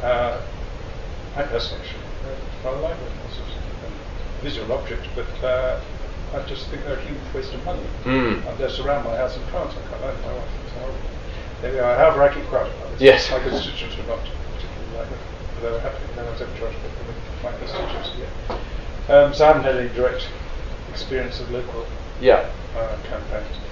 I personally actually rather like visual objects, but I just think they're a huge waste of money. And they're surround my house in France. I can't like my wife. It's horrible. There we are. However, I keep quiet about this. Yes. My constituents are not particularly like them, but they were happy. No one's ever charged me for my constituents yet. So I haven't had any direct experience of local campaigns.